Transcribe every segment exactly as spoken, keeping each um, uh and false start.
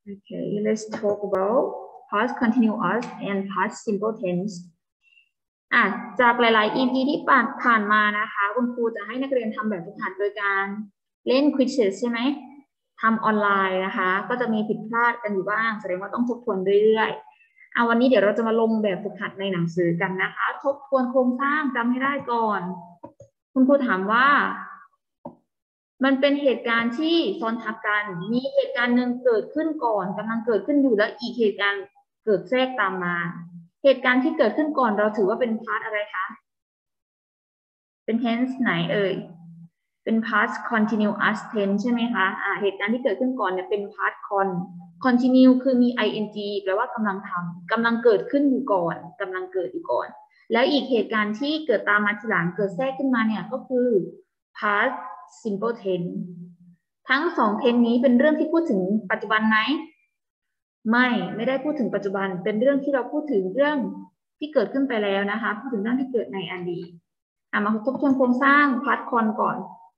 Okay, let's talk about past continuous and past simple tense. อ่ะจากหลายๆ อี พี ที่ผ่านผ่านมานะคะคุณครูจะให้นักเรียนทำแบบฝึกหัดโดยการเล่น quizzes ใช่ไหมทำออนไลน์นะคะก็จะมีผิดพลาดกันอยู่บ้างแสดงว่าต้องทบทวนเรื่อยๆเอาวันนี้เดี๋ยวเราจะมาลงแบบฝึกหัดในหนังสือกันนะคะทบทวนโครงสร้างจำให้ได้ก่อนคุณครูถามว่ามันเป็นเหตุการณ์ที่ซ้อนทับกันมีเหตุการณ์หนึ่งเกิดขึ้นก่อนกำลังเกิดขึ้นอยู่แล้วอีกเหตุการณ์เกิดแทรกตามมาเหตุการณ์ที่เกิดขึ้นก่อนเราถือว่าเป็น past อะไรคะเป็น tense ไหนเอ่ยเป็น past continuous tense ใช่ไหมคะอ่าเหตุการณ์ที่เกิดขึ้นก่อนเนี่ยเป็น past con continue คือมี ing แปลว่ากำลังทำกำลังเกิดขึ้นอยู่ก่อนกำลังเกิดอยู่ก่อนแล้วอีกเหตุการณ์ที่เกิดตามมาทีหลังเกิดแทรกขึ้นมาเนี่ยก็คือ past simple tense ทั้งสอง tense นี้เป็นเรื่องที่พูดถึงปัจจุบันไหมไม่ไม่ได้พูดถึงปัจจุบันเป็นเรื่องที่เราพูดถึงเรื่องที่เกิดขึ้นไปแล้วนะคะพูดถึงเรื่องที่เกิดในอดีตอ่ะมาทบทวนโครงสร้าง past con ก่อน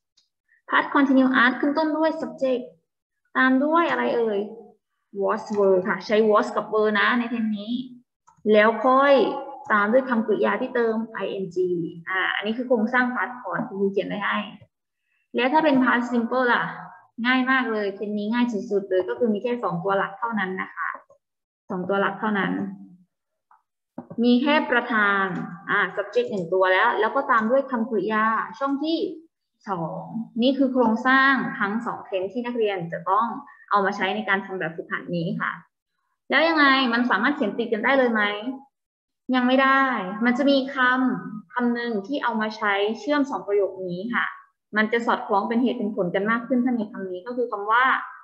past continuous ขึ้นต้นด้วย subject ตามด้วยอะไรเอ่ย was were ค่ะใช้ was กับ were นะในเทนนี้แล้วค่อยตามด้วยคำกริยาที่เติม ing อ่าอันนี้คือโครงสร้าง past con คุณครูเขียนไว้ให้แล้วถ้าเป็น past simple ล่ะง่ายมากเลยเทนนี้ง่ายสุดๆเลยก็คือมีแค่สองตัวหลักเท่านั้นนะคะสองตัวหลักเท่านั้นมีแค่ประธานอ่า subject หนึ่งตัวแล้วแล้วก็ตามด้วยคำกริยาช่องที่สองนี่คือโครงสร้างทั้งสองเทนที่นักเรียนจะต้องเอามาใช้ในการทำแบบฝึกหัดนี้ค่ะแล้วยังไงมันสามารถเขียนติดกันได้เลยไหมยังไม่ได้มันจะมีคำคำหนึ่งที่เอามาใช้เชื่อมสองประโยคนี้ค่ะมันจะสอดคล้องเป็นเหตุเป็นผลกันมากขึ้นถ้ามีคำนี้ก็คือคำว่า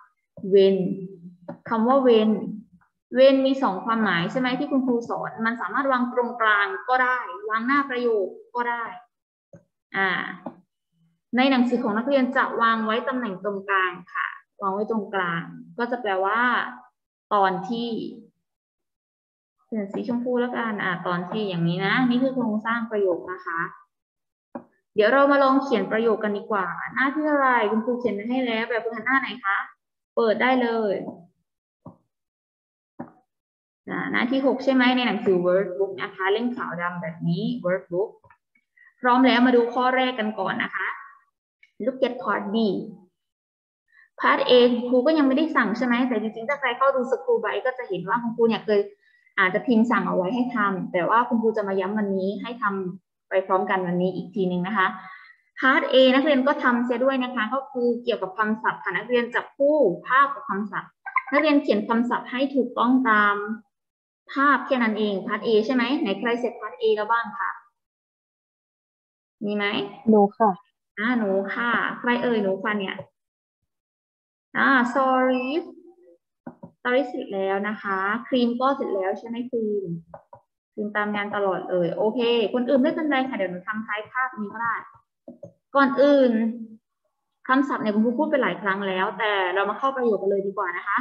when คำว่า when when มีสองความหมายใช่ไหมที่คุณครูสอนมันสามารถวางตรงกลางก็ได้วางหน้าประโยคก็ได้อ่าในหนังสือของนักเรียนจะวางไว้ตำแหน่งตรงกลางค่ะวางไว้ตรงกลางก็จะแปลว่าตอนที่เขียนสีชมพูแล้วกันอ่าตอนที่อย่างนี้นะนี่คือโครงสร้างประโยคนะคะเดี๋ยวเรามาลองเขียนประโยคกันดีกว่าหน้าที่อะไรคุณครูเขียนให้แล้วแบบฝึกหัดหน้าไหนคะเปิดได้เลยหน้าที่หกใช่ไหมในหนังสือ workbook นะคะเล่มขาวดำแบบนี้ workbook พร้อมแล้วมาดูข้อแรกกันก่อนนะคะ look at part B part A ครูก็ยังไม่ได้สั่งใช่ไหมแต่จริงๆถ้าใครเข้าดูสกูลไบก็จะเห็นว่าคุณครูเนี่ยเคยอาจจะพิมพ์สั่งเอาไว้ให้ทำแต่ว่าคุณครูจะมาย้ำวันนี้ให้ทำไปพร้อมกันวันนี้อีกทีหนึ่งนะคะ part A นักเรียนก็ทำเสียด้วยนะคะก็คือเกี่ยวกับคำศัพท์ค่ะนักเรียนจับคู่ภาพกับคำศัพท์นักเรียนเขียนคำศัพท์ให้ถูกต้องตามภาพแค่นั้นเองพาร์ท A ใช่ไหมไหนใครเสร็จพาร์ท A แล้วบ้างคะมีไหมหนูค่ะอ่าหนูค่ะใครเอ่ยหนูค่ะเนี่ยอ่า sorry sorry เสร็จแล้วนะคะครีมก็เสร็จแล้วใช่ไหมครีมครีมตามงานตลอดเลยโอเคคนอื่นไม่เป็นไรค่ะเดี๋ยวหนูทำท้ายภาพนี้ก็ได้ก่อนอื่นคำศัพท์เนี่ยคุณครูพูดไปหลายครั้งแล้วแต่เรามาเข้าประโยคกันเลยดีกว่านะคะ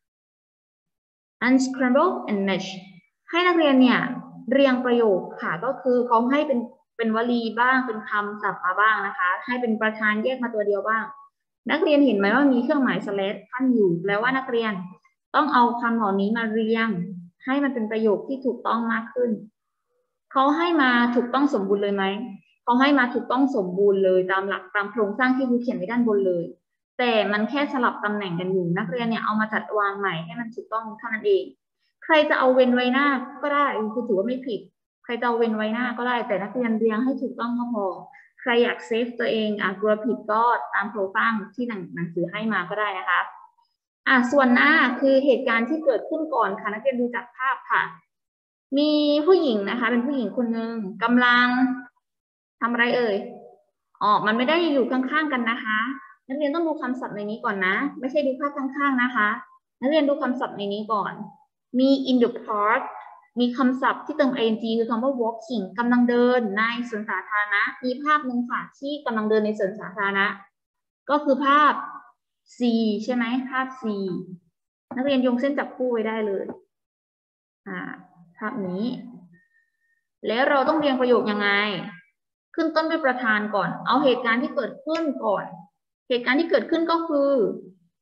unscramble and match ให้นักเรียนเนี่ยเรียงประโยคค่ะก็คือเขาให้เป็นเป็นวลีบ้างเป็นคำศัพท์มาบ้างนะคะให้เป็นประธานแยกมาตัวเดียวบ้างนักเรียนเห็นไหมว่ามีเครื่องหมาย slash ขั้นอยู่แปลว่านักเรียนต้องเอาคำเหล่านี้มาเรียงให้มันเป็นประโยคที่ถูกต้องมากขึ้นเขาให้มาถูกต้องสมบูรณ์เลยไหมเขาให้มาถูกต้องสมบูรณ์เลยตามหลักตามโครงสร้างที่ครูเขียนไว้ด้านบนเลยแต่มันแค่สลับตำแหน่งกันอยู่นักเรียนเนี่ยเอามาจัดวางใหม่ให้มันถูกต้องเท่านั้นเองใครจะเอาเว้นไว้หน้าก็ได้คือถือว่าไม่ผิดใครจะเอาเว้นไว้หน้าก็ได้แต่นักเรียนเรียงให้ถูกต้องก็พอใครอยากเซฟตัวเองอ่ะกลัวผิดก็ตามโครงสร้างที่หนังสือให้มาก็ได้นะคะอ่ะส่วนหน้าคือเหตุการณ์ที่เกิดขึ้นก่อนค่ะนักเรียนดูจากภาพค่ะมีผู้หญิงนะคะเป็นผู้หญิงคนหนึ่งกำลังทำอะไรเอ่ยอ๋อมันไม่ได้อยู่ข้างๆกันนะคะนักเรียนต้องดูคำศัพท์ในนี้ก่อนนะไม่ใช่ดูภาพข้างๆนะคะนักเรียนดูคำศัพท์ในนี้ก่อนมี in the park มีคำศัพท์ที่เติม ing คือคำว่า walking กำลังเดินในสวนสาธารณะมีภาพหนึ่งค่ะที่กำลังเดินในสวนสาธารณะก็คือภาพ C ใช่ไหมภาพ C นักเรียนโยงเส้นจับคู่ไว้ได้เลยอ่าภาพนี้แล้วเราต้องเรียงประโยคยังไงขึ้นต้นด้วยประธานก่อนเอาเหตุการณ์ที่เกิดขึ้นก่อนเหตุการณ์ที่เกิดขึ้นก็คือ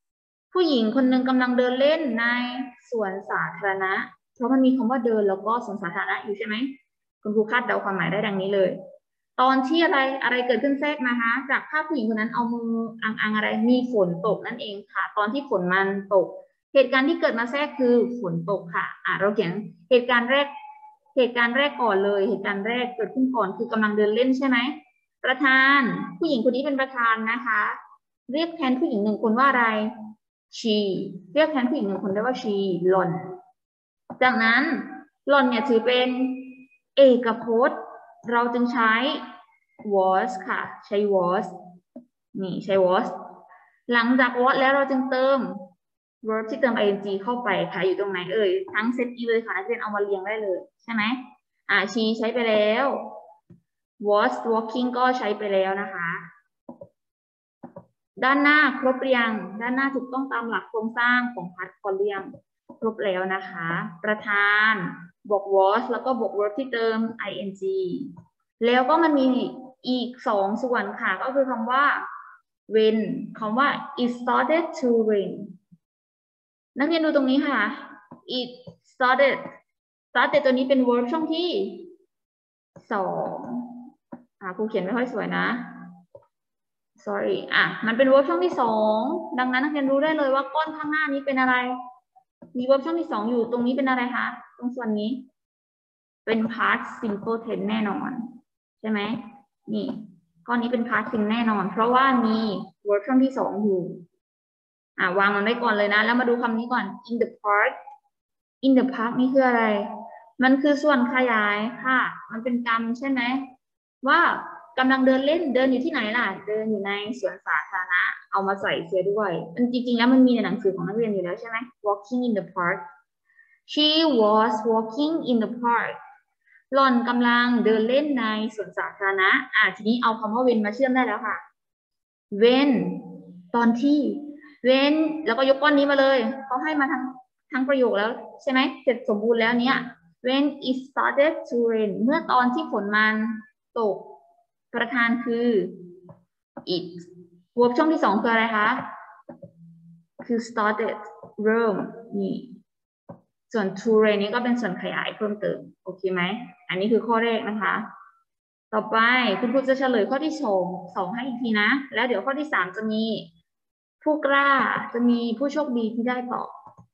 ผู้หญิงคนหนึ่งกำลังเดินเล่นในสวนสาธารณะเพราะมันมีคำว่าเดินแล้วก็สวนสาธารณะอยู่ใช่ไหมคุณครูคาดเดาความหมายได้ดังนี้เลยตอนที่อะไรอะไรเกิดขึ้นแทรกนะคะจากภาพผู้หญิงคนนั้นเอามืออังอังอะไรมีฝนตกนั่นเองค่ะตอนที่ฝนมันตกเหตุการณ์ที่เกิดมาแทรกคือฝนตกค่ะอ่ะเราเขียนเหตุการณ์แรกเหตุการณ์แรกก่อนเลยเหตุการณ์แรกเกิดขึ้นก่อนคือกำลังเดินเล่นใช่ไหมประธานผู้หญิงคนนี้เป็นประธานนะคะเรียกแทนผู้หญิงหนึ่งคนว่าอะไร she เรียกแทนผู้หญิงหนึ่งคนได้ว่า she หล่อนจากนั้นหล่อนเนี่ยถือเป็นเอกพจน์เราจึงใช้ was ค่ะใช้ was นี่ใช้ was หลังจาก was แล้วเราจึงเติม verb ที่เติม ing เข้าไปค่ะอยู่ตรงไหนเอ่ยทั้งเซตนี้เลยค่ะนักเรียนเอามาเรียงได้เลยใช่ไหมอ่า she ใช้ไปแล้ว was walking ก็ใช้ไปแล้วนะคะด้านหน้าครบเรียงด้านหน้าถูกต้องตามหลักโครงสร้างของพาร์ทคอเรียงครบแล้วนะคะประธานบวก was แล้วก็บวก verb ที่เติม ing แล้วก็มันมีอีกสองส่วนค่ะก็คือคำว่า when คำว่า it started to rain นักเรียนดูตรงนี้ค่ะ it started started ตัวนี้เป็น verb ช่องที่สองอ่าครูเขียนไม่ค่อยสวยนะ sorry อ่ะมันเป็น verb ช่องที่สองดังนั้นนักเรียนรู้ได้เลยว่าก้อนข้างหน้านี้เป็นอะไรมี verb ช่องที่สองอยู่ตรงนี้เป็นอะไรคะตรงส่วนนี้เป็น past simple tense แน่นอนใช่ไหมนี่ก้อนนี้เป็น past simple แน่นอนเพราะว่ามี verb ช่องที่สองอยู่อ่ะวางมันไว้ก่อนเลยนะแล้วมาดูคำนี้ก่อน in the park in the park นี่คืออะไรมันคือส่วนขยายค่ะมันเป็นกรรมใช่ไหมว่ากำลังเดินเล่นเดินอยู่ที่ไหนล่ะเดินอยู่ในสวนสาธารณะเอามาใส่เสียด้วยมันจริงๆแล้วมันมีในหนังสือของนักเรียนอยู่แล้วใช่ไหม walking in the park she was walking in the park หล่อนกำลังเดินเล่นในสวนสาธารณะอ่ะทีนี้เอาคำว่า when มาเชื่อมได้แล้วค่ะ when ตอนที่ when แล้วก็ยกก้อนนี้มาเลยเขาให้มาทั้งทั้งประโยคแล้วใช่ไหมเสร็จสมบูรณ์แล้วเนี้ย when it started to rain เมื่อตอนที่ฝนมันตกประธานคือ it verb ช่องที่สองคืออะไรคะคือ started เริ่มนี่ส่วน to rain นี้ก็เป็นส่วนขยายเพิ่มเติมโอเคไหมอันนี้คือข้อแรกนะคะต่อไปคุณครูจะเฉลยข้อที่สองสองให้อีกทีนะแล้วเดี๋ยวข้อที่สามจะมีผู้กล้าจะมีผู้โชคดีที่ได้ตอบ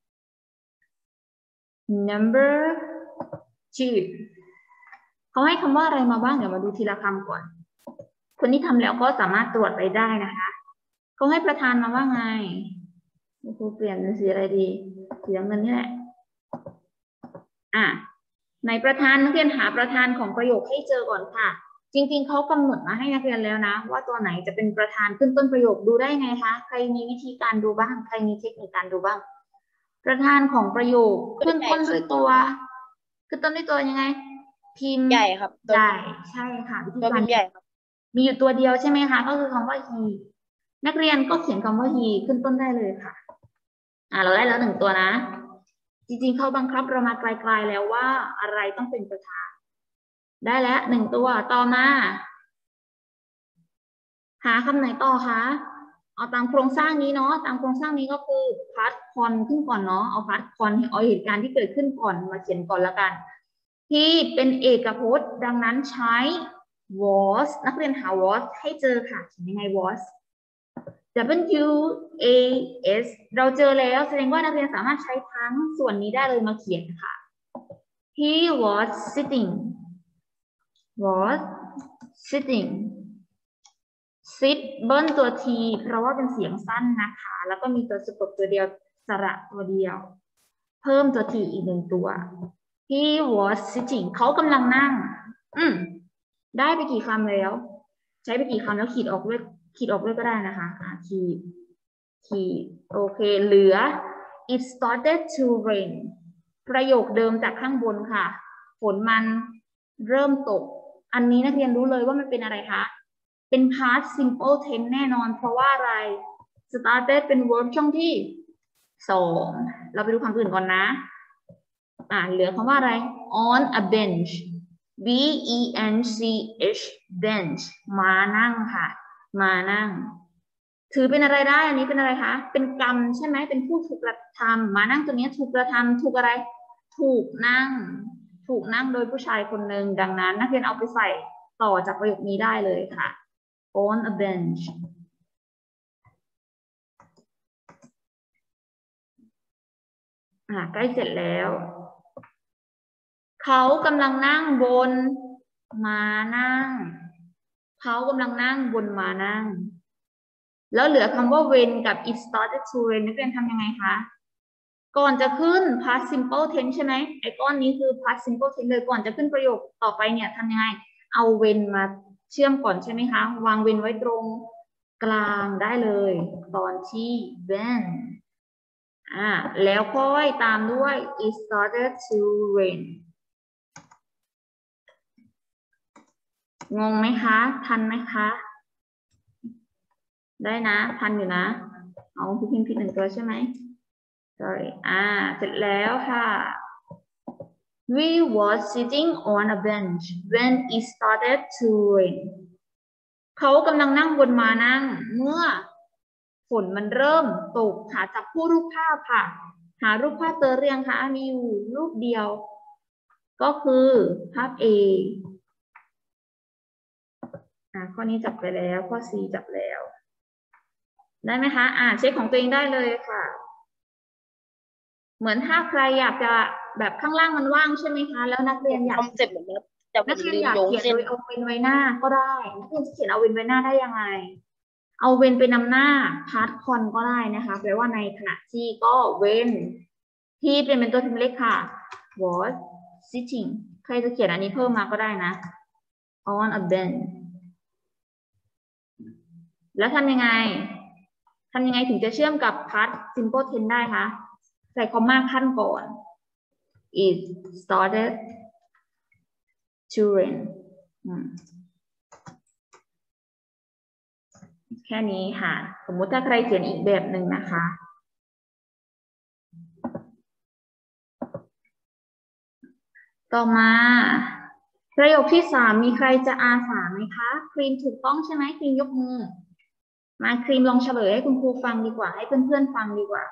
number two เขาให้คำว่าอะไรมาบ้างเดี๋ยวมาดูทีละคำก่อนคนที่ทำแล้วก็สามารถตรวจไปได้นะคะเขาให้ประธานมาว่าไงครูเปลี่ยนเป็นสีอะไรดีสีน้ำเงินนี่แหละอ่ะในประธานนักเรียนหาประธานของประโยคให้เจอก่อนค่ะจริงๆเขากำหนดมาให้นักเรียนแล้วนะว่าตัวไหนจะเป็นประธานขึ้นต้นประโยคดูได้ไงคะใครมีวิธีการดูบ้างใครมีเทคนิคการดูบ้างประธานของประโยคขึ้นต้นด้วยตัวขึ้นต้นด้วยตัวยังไงพิมพ์ใหญ่ครับใหญ่ใช่ค่ะวิธีตัวการพิมพ์ใหญ่ครับมีอยู่ตัวเดียวใช่ไหมคะก็คือคำว่า he นักเรียนก็เขียนคำว่า he ขึ้นต้นได้เลยค่ะอ่าเราได้แล้วหนึ่งตัวนะจริงๆเขาบังคับเรามาไกลๆแล้วว่าอะไรต้องเป็นประธานได้แล้วหนึ่งตัวต่อมาหาคำไหนต่อคะเอาตามโครงสร้างนี้เนาะตามโครงสร้างนี้ก็คือพาร์ทคอนขึ้นก่อนเนาะเอาพาร์ทคอนเอาเหตุการณ์ที่เกิดขึ้นก่อนมาเขียนก่อนละกันที่เป็นเอกพจน์ดังนั้นใช้ was นักเรียนหา was ให้เจอค่ะเขียนยังไง was w a s เราเจอแล้วแสดงว่านักเรียนสามารถใช้ทั้งส่วนนี้ได้เลยมาเขียนค่ะ he was sitting was sitting sit เบิ้ลตัว t เพราะว่าเป็นเสียงสั้นนะคะแล้วก็มีตัวสะกดตัวเดียวสระตัวเดียวเพิ่มตัว t อีกหนึ่งตัว he was sitting เขากำลังนั่งอืมได้ไปกี่คำแล้วใช้ไปกี่คำแล้วขีดออกด้วยขีดออกด้วยก็ได้นะคะอ่าขีดขีดโอเคเหลือ it started to rain ประโยคเดิมจากข้างบนค่ะฝนมันเริ่มตกอันนี้นักเรียนรู้เลยว่ามันเป็นอะไรคะเป็น past simple tense แน่นอนเพราะว่าอะไร started เป็น verb ช่องที่สองเราไปดูคำอื่นก่อนนะอ่าเหลือคำว่าอะไร on a bench b e n c h bench มานั่งค่ะมานั่งถือเป็นอะไรได้อันนี้เป็นอะไรคะเป็นกรรมใช่ไหมเป็นผู้ถูกกระทำมานั่งตัวนี้ถูกกระทำถูกอะไรถูกนั่งถูกนั่งโดยผู้ชายคนหนึ่งดังนั้นนักเรียนเอาไปใส่ต่อจากประโยคนี้ได้เลยค่ะ on a bench อ่าใกล้เสร็จแล้วเขากำลังนั่งบนม้านั่งเขากำลังนั่งบนม้านั่งแล้วเหลือคำว่า when กับ it started to rain นักเรียนทำยังไงคะก่อนจะขึ้น past simple tense ใช่ไหมไอ้ก้อนนี้คือ past simple tense เลยก่อนจะขึ้นประโยคต่อไปเนี่ยทำยังไงเอา when มาเชื่อมก่อนใช่ไหมคะวาง when ไว้ตรงกลางได้เลยตอนที่ when อ่าแล้วค่อยตามด้วย it started to rain งงไหมคะทันไหมคะได้นะทันอยู่นะเอาพี่พิมพ์ผิดหนึ่งตัวใช่ไหม sorry อ่าเสร็จแล้วค่ะ we were sitting on a bench when it started to rain เขากำลังนั่งบนม้านั่งเมื่อฝนมันเริ่มตกค่ะจับคู่รูปภาพค่ะหารูปภาพเจอเรียงค่ะมีอยู่รูปเดียวก็คือภาพ A อ่าข้อนี้จับไปแล้วข้อ C จับแล้วได้ไหมคะอ่าเช็คของตัวเองได้เลยค่ะเหมือนถ้าใครอยากจะแบบข้างล่างมันว่างใช่ไหมคะแล้วนักเรียนอยากทำเสร็จหมดแล้วแต่ผนักมเรียนลืมอยากโยงเขียนเส้นโดยเอาเว้นไว้หน้าก็ได้นักเรียนจะเขียนเอาเว้นไว้หน้าได้ยังไงเอาเว้นไปนำหน้าพาร์ทคอนก็ได้นะคะแปลว่าในขณะที่ก็เว้นที่เป็นเป็นตัวพิมพ์เล็กค่ะ was sitting ใครจะเขียนอันนี้เพิ่มมาก็ได้นะ on a bench แล้วทำยังไงทำยังไงถึงจะเชื่อมกับ past simple tense ได้คะใส่คอมมาขั้นก่อน it started to rain แค่นี้ค่ะสมมุติถ้าใครเขียนอีกแบบหนึ่งนะคะต่อมาประโยคที่สามมีใครจะอาสาไหมคะครีมถูกต้องใช่ไหมครีมยกมือมาครีมลองเฉลยให้คุณครูฟังดีกว่าให้เพื่อนๆฟังดีกว่า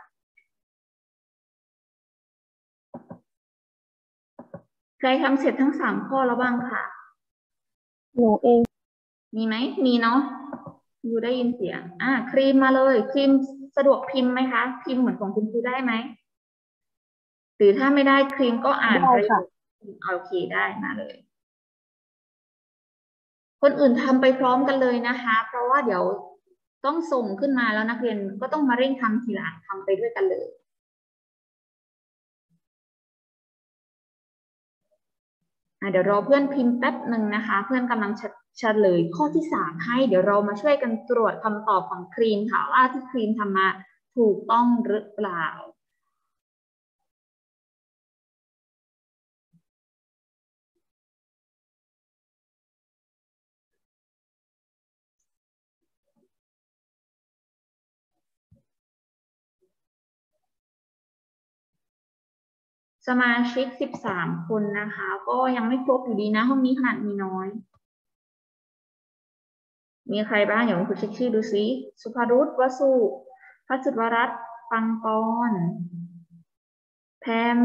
ใครทำเสร็จทั้งสามข้อแล้วบ้างค่ะหนูเองมีไหมมีเนาะอยู่ได้ยินเสียงอ่าครีมมาเลยครีมสะดวกพิมพ์ไหมคะพิมพ์เหมือนของคุณครูได้ไหมหรือถ้าไม่ได้ครีมก็อ่านประโยคโอเคได้มาเลยคนอื่นทำไปพร้อมกันเลยนะคะเพราะว่าเดี๋ยวต้องส่งขึ้นมาแล้วนักเรียนก็ต้องมาเร่งทำทีหลังทำไปด้วยกันเลยเดี๋ยวรอเพื่อนพิมพ์แป๊บหนึ่งนะคะเพื่อนกำลังเฉลยข้อที่สามให้เดี๋ยวเรามาช่วยกันตรวจคำตอบของครีมค่ะว่าที่ครีมทำมาถูกต้องหรือเปล่าสมาชิกสิบสามคนนะคะก็ยังไม่ครบอยู่ดีนะห้องนี้ขนาดมีน้อยมีใครบ้างเดี๋ยวคุณครูเช็คชื่อดูซิสุภารุตวสุพัชรวรัตน์ปังปอนแพม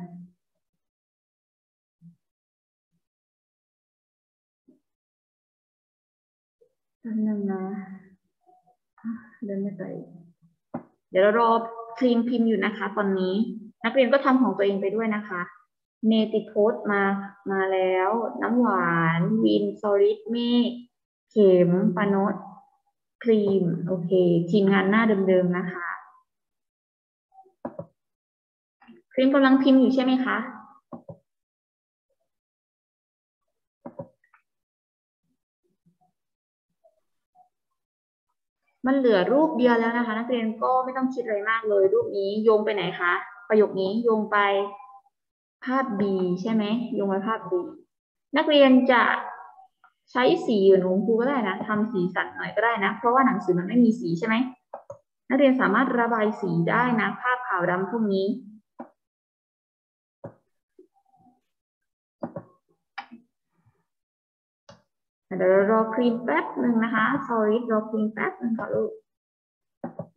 อันนึงนะเดินไม่ไปเดี๋ยวเรารอครีมพิมพ์อยู่นะคะตอนนี้นักเรียนก็ทำของตัวเองไปด้วยนะคะเนติโพสมามาแล้วน้ำหวานวินซอริสเมฆเข็มปานดครีมโอเคทีมงานหน้าเดิมๆนะคะครีมกำลังพิมพ์อยู่ใช่ไหมคะมันเหลือรูปเดียวแล้วนะคะนักเรียนก็ไม่ต้องคิดอะไรมากเลยรูปนี้โยงไปไหนคะประโยคนี้โยงไปภาพ B ใช่ไหมโยงไปภาพ B นักเรียนจะใช้สีอื่นของครูก็ได้นะทำสีสันหน่อยก็ได้นะเพราะว่าหนังสือมันไม่มีสีใช่ไหมนักเรียนสามารถระบายสีได้นะภาพขาวดำพวกนี้เดี๋ยวรอครีมแป๊บหนึ่งนะคะ sorry รอครีมแป๊บหนึ่งค่ะลูก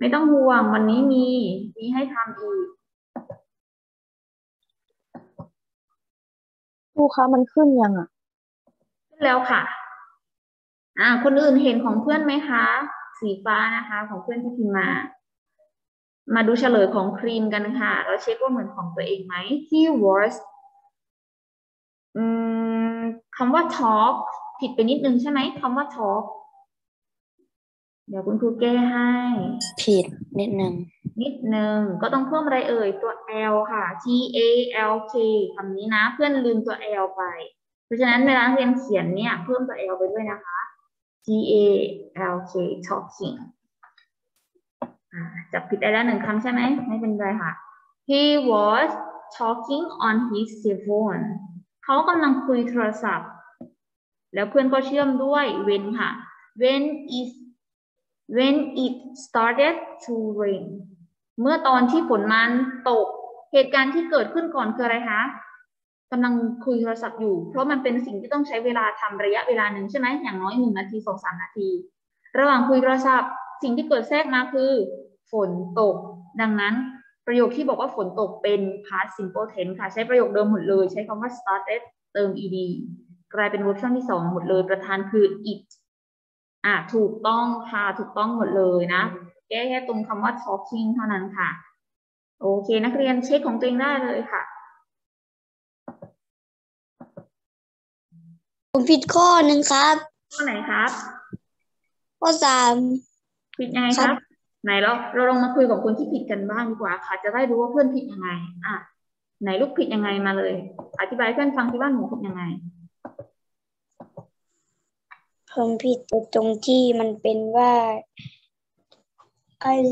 ไม่ต้องห่วงวันนี้มีมีให้ทำอีกครูคะมันขึ้นยังอ่ะขึ้นแล้วค่ะอ่าคนอื่นเห็นของเพื่อนไหมคะสีฟ้านะคะของเพื่อนที่พิมพ์มามาดูเฉลยของครีมกันค่ะเราเช็คว่าเหมือนของตัวเองไหม He was อืมคำว่า talk ผิดไปนิดนึงใช่ไหมคำว่า talk เดี๋ยวคุณครูแก้ให้ผิดนิดนึงนิดนึงก็ต้องเพิ่มอะไรเอ่ยตัว L ค่ะ T A L K คำนี้นะเพื่อนลืมตัว L ไปเพราะฉะนั้นเวลาเรียนเขียนเนี่ยเพิ่มตัว L ไปด้วยนะคะ T A L K talking จับผิดได้แล้วหนึ่งคำใช่ไหมไม่เป็นไรค่ะ He was talking on his cell phone เขากำลังคุยโทรศัพท์แล้วเพื่อนก็เชื่อมด้วย when ค่ะ when is when it started to rain เมื่อตอนที่ฝนมันตกเหตุการณ์ที่เกิดขึ้นก่อนคืออะไรคะกำลังคุยโทรศัพท์อยู่เพราะมันเป็นสิ่งที่ต้องใช้เวลาทำระยะเวลาหนึ่งใช่ไหมอย่างน้อยหนึ่งนาทีสองสามนาทีระหว่างคุยโทรศัพท์สิ่งที่เกิดแทรกมาคือฝนตกดังนั้นประโยคที่บอกว่าฝนตกเป็น past simple tense ค่ะใช้ประโยคเดิมหมดเลยใช้คำว่า started เติม ed กลายเป็น verb ช่วงที่สองหมดเลยประธานคือ it อ่ะถูกต้องค่ะถูกต้องหมดเลยนะแก้แค่ตรงคำว่า talking เท่านั้นค่ะโอเคนักเรียนเช็คของตัวเองได้เลยค่ะผมผิดข้อหนึ่งครับข้อไหนครับข้อสามผิดยังไงครับไหนเราเราลองมาคุยกับคนที่ผิดกันบ้างดีกว่าค่ะจะได้รู้ว่าเพื่อนผิดยังไงอ่ะไหนลูกผิดยังไงมาเลยอธิบายให้เพื่อนฟังที่ว่าหนูผิดยังไงผมผิดตรงที่มันเป็นว่าไอ้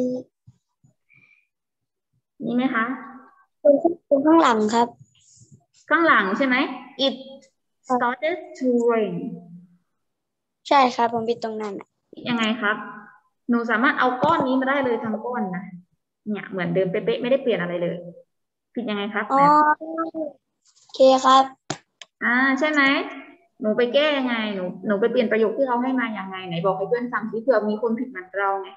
นี่ไหมคะตรงข้างหลังครับข้างหลังใช่ไหม it started to rain ใช่ครับผมผิดตรงนั้นยังไงครับหนูสามารถเอาก้อนนี้มาได้เลยทั้งก้อนนะเนี่ยเหมือนเดิมเป๊ะๆไม่ได้เปลี่ยนอะไรเลยผิดยังไงครับอ๋อโอเคครับอ่าใช่ไหมหนูไปแก้ยังไงหนูหนูไปเปลี่ยนประโยคที่เขาให้มาอย่างไงไหนบอกให้เพื่อนฟังสิเผื่อมีคนผิดเหมือนเราไง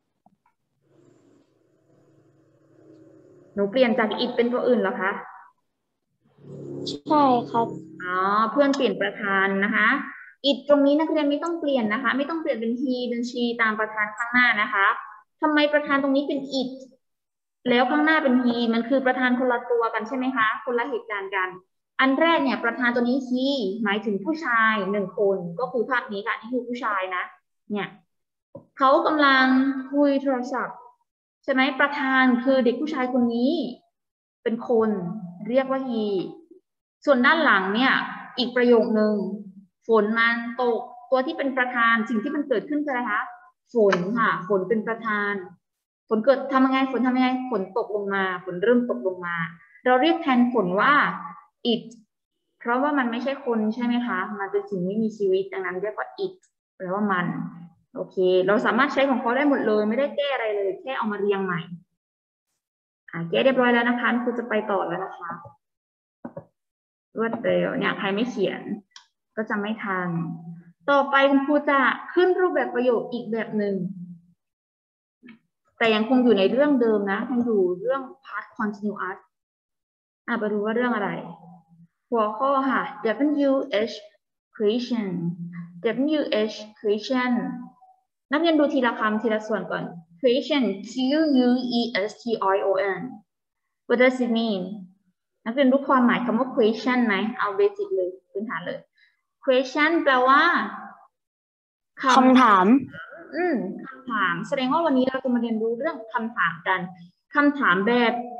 หนูเปลี่ยนจาก it เป็นตัวอื่นเหรอคะใช่ครับอ๋อเพื่อนเปลี่ยนประธานนะคะ it ตรงนี้นักเรียนไม่ต้องเปลี่ยนนะคะไม่ต้องเปลี่ยนเป็น he เป็น she ตามประธานข้างหน้านะคะทำไมประธานตรงนี้เป็น it แล้วข้างหน้าเป็น he มันคือประธานคนละตัวกันใช่ไหมคะคนละเหตุการณ์กันอันแรกเนี่ยประธานตัวนี้ he หมายถึงผู้ชายหนึ่งคนก็คือภาพนี้ค่ะนี่คือผู้ชายนะเนี่ยเขากำลังคุยโทรศัพท์ใช่ไหมประธานคือเด็กผู้ชายคนนี้เป็นคนเรียกว่า he ส่วนด้านหลังเนี่ยอีกประโยคนึงฝนมันตกตัวที่เป็นประธานสิ่งที่มันเกิดขึ้นคืออะไรคะฝนค่ะฝนเป็นประธานฝนเกิดทำยังไงฝนทำยังไงฝนตกลงมาฝนเริ่มตกลงมาเราเรียกแทนฝนว่า it เพราะว่ามันไม่ใช่คนใช่ไหมคะมันเป็นสิ่งไม่มีชีวิตดังนั้นเรียกว่า it แปลว่ามันโอเคเราสามารถใช้ของเขาได้หมดเลยไม่ได้แก้อะไรเลยแค่เอามาเรียงใหม่อ่าแก้เรียบร้อยแล้วนะคะคุณจะไปต่อแล้วนะคะรวดเร็วเนี่ยใครไม่เขียนก็จะไม่ทันต่อไปคุณครูจะขึ้นรูปแบบประโยคอีกแบบหนึ่งแต่ยังคงอยู่ในเรื่องเดิมนะยังอยู่เรื่อง past continuous อ่ะไปดูว่าเรื่องอะไรหัวข้อค่ะ W H question W H question นักเรียนดูทีละคำทีละส่วนก่อน question Q U E S T I O N What does it mean นักเรียนรู้ความหมายคำว่า question ไหมเอาเบสิกเลยพื้นฐานเลย question แปลว่าคำถามอืมคำถามแสดงว่าวันนี้เราจะมาเรียนรู้เรื่องคำถามกันคำถามแบบ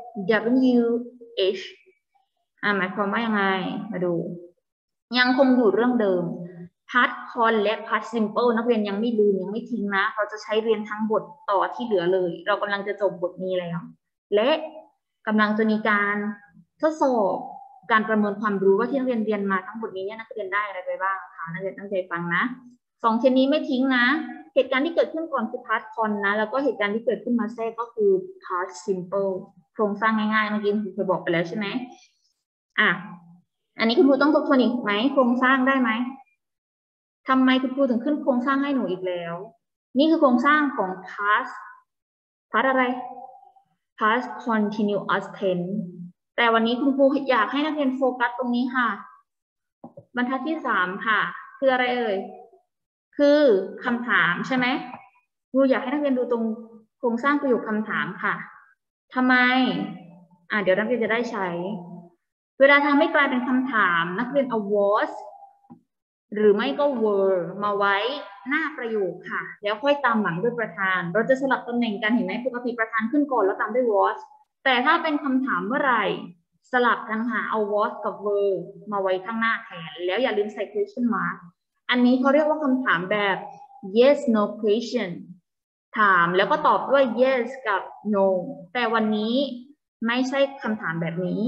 W H อ่าหมายความว่ายังไงมาดูยังคงอยู่เรื่องเดิม past con และ past simple นักเรียนยังไม่ลืมยังไม่ทิ้งนะเราจะใช้เรียนทั้งบทต่อที่เหลือเลยเรากำลังจะจบบทนี้แล้วและกำลังจะมีการทดสอบการประเมินความรู้ว่าที่นักเรียนเรียนมาทั้งหมดนี้เนี่ยนักเรียนได้อะไรไปบ้างคะนักเรียนตั้งใจฟังนะสองเทนนี้ไม่ทิ้งนะเหตุการณ์ที่เกิดขึ้นก่อนคือ past con นะแล้วก็เหตุการณ์ที่เกิดขึ้นมาแทรกก็คือ past simple โครงสร้างง่ายๆเมื่อกี้คุณเคยบอกไปแล้วใช่ไหมอ่ะอันนี้คุณครูต้องทบทวนอีกไหมโครงสร้างได้ไหมทำไมคุณครูถึงขึ้นโครงสร้างให้หนูอีกแล้วนี่คือโครงสร้างของ past past อะไร past continuous tense แต่วันนี้คุณครูอยากให้นักเรียนโฟกัสตรงนี้ค่ะบรรทัดที่สามค่ะคืออะไรเอ่ยคือคำถามใช่ไหมครูอยากให้นักเรียนดูตรงโครงสร้างประโยคคำถามค่ะทำไมอ่ะเดี๋ยวนักเรียนจะได้ใช้เวลาทำให้กลายเป็นคำถามนักเรียนเอา was หรือไม่ก็ were มาไว้หน้าประโยคค่ะแล้วค่อยตามหลังด้วยประธานเราจะสลับตำแหน่งกันเห็นไหมปกติประธานขึ้นก่อนแล้วตามด้วย was แต่ถ้าเป็นคำถามเมื่อไหร่สลับกันค่ะเอา was กับ were มาไว้ข้างหน้าแทนแล้วอย่าลืมใส่ question mark อันนี้เขาเรียกว่าคำถามแบบ yes no question ถามแล้วก็ตอบด้วย yes กับ no แต่วันนี้ไม่ใช่คำถามแบบนี้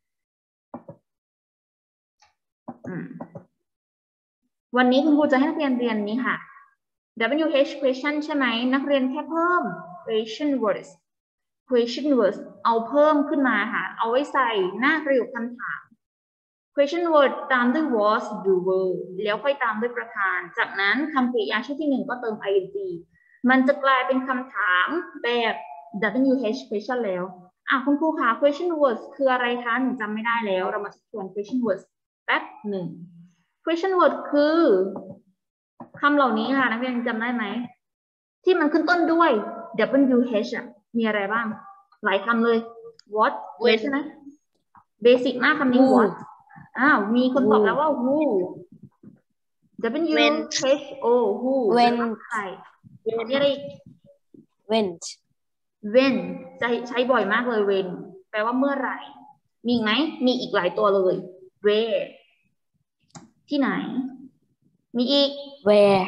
วันนี้คุณครูจะให้นักเรียนเรียนนี้ค่ะ ดับเบิลยู เอช question ใช่ไหมนักเรียนแค่เพิ่ม question words question words เอาเพิ่มขึ้นมาค่ะเอาไว้ใส่หน้าประโยคคำถาม question word ตามด้วย was หรือ were แล้วค่อยตามด้วยประธานจากนั้นคำกริยาช่วงที่หนึ่งก็เติม ing มันจะกลายเป็นคำถามแบบ ดับเบิลยู เอช question แล้วอ่ะคุณครูคะ question words คืออะไรคะหนูจำไม่ได้แล้วเรามาทวน question words แป๊บหนึ่ง question word คือคำเหล่านี้ค่ะนักเรียนจำได้ไหมที่มันขึ้นต้นด้วย ดับเบิลยู เอช อ่ะมีอะไรบ้างหลายคำเลย what เลยใช่ไหมเบสิกมากคำนี้ what อ้าวมีคนตอบแล้วว่า who W H O who ใครมีอะไรอีก when when จะใช้บ่อยมากเลย when แปลว่าเมื่อไหร่มีไหมมีอีกหลายตัวเลย where ที่ไหนมีอีก where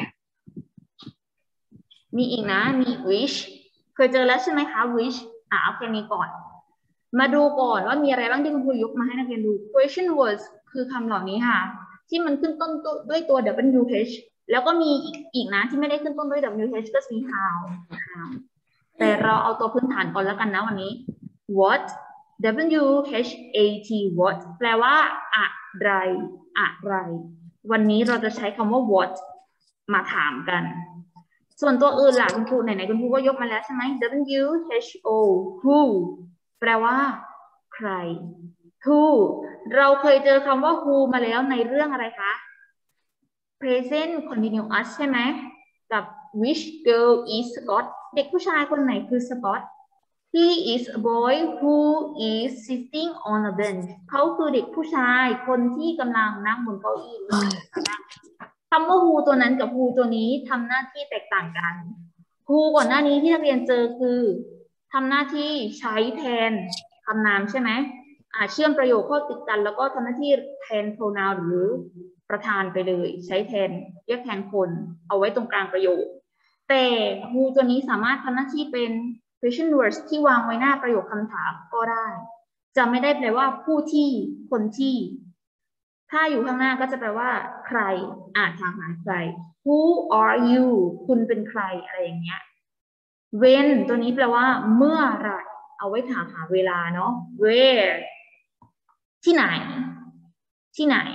มีอีกนะมี which เคยเจอแล้วใช่ไหมคะ which อ่ะเอาแค่นี้ก่อนมาดูก่อนว่ามีอะไรบ้างที่คุณครูยกมาให้นักเรียนดู question words คือคำเหล่านี้ค่ะที่มันขึ้นต้นด้วยตัว ดับเบิลยู เอช แล้วก็มีอีกอีกนะที่ไม่ได้ขึ้นต้นด้วย ดับเบิลยู เอช ก็มี how how แต่เราเอาตัวพื้นฐานก่อนแล้วกันนะวันนี้ what W H A T what แปลว่าอะไรอะไรวันนี้เราจะใช้คำว่า what มาถามกันส่วนตัวอื่นล่ะคุณครูไหนๆคุณครูก็ยกมาแล้วใช่ไหม W H O who แปลว่าใคร who เราเคยเจอคำว่า who มาแล้วในเรื่องอะไรคะ present continuous ใช่ไหมกับ which girl is Scott เด็กผู้ชายคนไหนคือ Scott he is a boy who is sitting on a bench เขาคือเด็กผู้ชายคนที่กำลังนั่งบนเก้าอี้คำว่า who ตัวนั้นกับ who ตัวนี้ทำหน้าที่แตกต่างกัน who ก่อนหน้านี้ที่นักเรียนเจอคือทำหน้าที่ใช้แทนคำนามใช่ไหมอ่าเชื่อมประโยคเข้าติดกันแล้วก็ทำหน้าที่แทน pronoun หรือประธานไปเลยใช้แทนเรียกแทนคนเอาไว้ตรงกลางประโยคแต่ who ตัวนี้สามารถทำหน้าที่เป็น question words ที่วางไว้หน้าประโยคคำถามก็ได้จะไม่ได้แปลว่าผู้ที่คนที่ถ้าอยู่ข้างหน้าก็จะแปลว่าใครอาจถามหาใคร who are you คุณเป็นใครอะไรอย่างเงี้ย when ตัวนี้แปลว่าเมื่อไหร่เอาไว้ถามหาเวลาเนาะ where ที่ไหนที่ไหน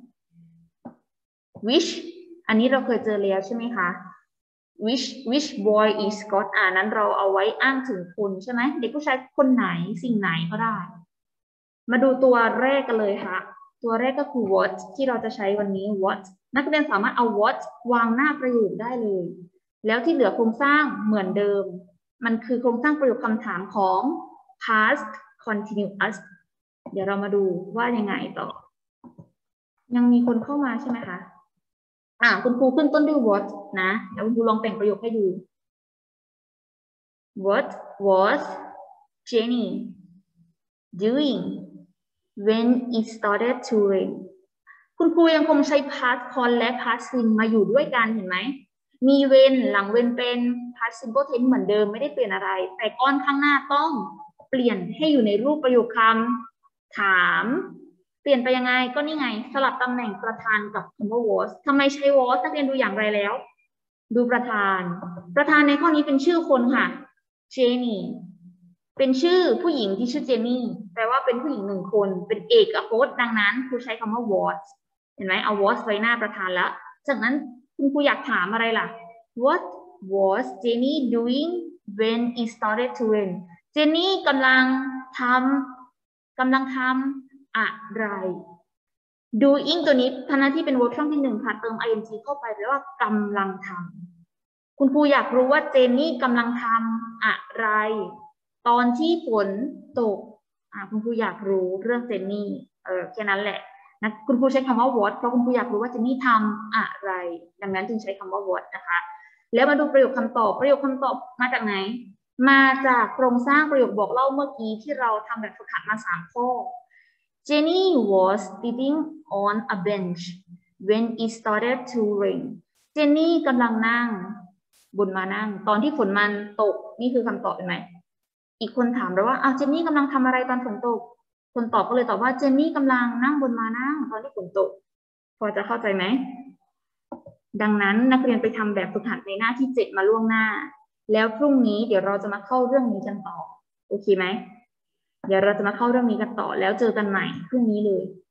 which อันนี้เราเคยเจอแล้วใช่ไหมคะ which which boy is Scott อ่านั้นเราเอาไว้อ้างถึงคนใช่ไหมเด็กผู้ชายคนไหนสิ่งไหนก็ได้มาดูตัวแรกกันเลยค่ะตัวแรกก็คือ what ที่เราจะใช้วันนี้ what นักเรียนสามารถเอา what วางหน้าประโยคได้เลยแล้วที่เหลือโครงสร้างเหมือนเดิมมันคือโครงสร้างประโยคคำถามของ past continuous เดี๋ยวเรามาดูว่ายังไงต่อยังมีคนเข้ามาใช่ไหมคะอ่าคุณครูขึ้นต้นด้วย what นะแล้วคุณครูลองแต่งประโยคให้ดู what was Jenny doing when it started to rain คุณครูยังคงใช้ past con และ past sim มาอยู่ด้วยกันเห็นไหมมี when หลัง when เป็น past simple tense เหมือนเดิมไม่ได้เปลี่ยนอะไรแต่ก้อนข้างหน้าต้องเปลี่ยนให้อยู่ในรูปประโยคคำถามเปลี่ยนไปยังไงก็นี่ไงสลับตำแหน่งประธานกับคำว่า was ทำไมใช้ was นักเรียนดูอย่างไรแล้วดูประธานประธานในข้อนี้เป็นชื่อคนค่ะ Jenny เป็นชื่อผู้หญิงที่ชื่อเจนนี่แปลว่าเป็นผู้หญิงหนึ่งคนเป็นเอกพจน์ดังนั้นครูใช้คำว่า was เห็นไหมเอา was ไว้หน้าประธานแล้วจากนั้นคุณครูอยากถามอะไรล่ะ What was Jenny doing when it started to rain เจนนี่กำลังทำกำลังทำอะไร doing ตัวนี้ทำหน้าที่เป็น verb ช่องที่หนึ่งค่ะเติม ing เข้าไปแปลว่ากำลังทำคุณครูอยากรู้ว่าเจนนี่กำลังทำอะไรตอนที่ฝนตกอ่าคุณครูอยากรู้เรื่องเจนนี่เออแค่นั้นแหละนะคุณครูใช้คำว่า what เพราะคุณครูอยากรู้ว่าเจนนี่ทำอะไรดังนั้นจึงใช้คำว่า what นะคะแล้วมาดูประโยคคำตอบประโยคคำตอบมาจากไหนมาจากโครงสร้างประโยคบอกเล่าเมื่อกี้ที่เราทำแบบฝึกหัดมาสามข้อ Jenny was sitting on a bench when it started to rain เจนนี่กำลังนั่งบนมานั่งตอนที่ฝนมันตกนี่คือคำตอบเป็นไหมอีกคนถามเราว่าอ้าวเจนนี่กำลังทำอะไรตอนฝนตกคนตอบก็เลยตอบว่าเจนนี่กำลังนั่งบนมานั่งตอนที่ฝนตกพอจะเข้าใจไหมดังนั้นนักเรียนไปทำแบบฝึกหัดในหน้าที่เจ็ดมาล่วงหน้าแล้วพรุ่งนี้เดี๋ยวเราจะมาเข้าเรื่องนี้กันต่อโอเคไหมเดี๋ยวเราจะมาเข้าเรื่องนี้กันต่อแล้วเจอกันใหม่พรุ่งนี้เลย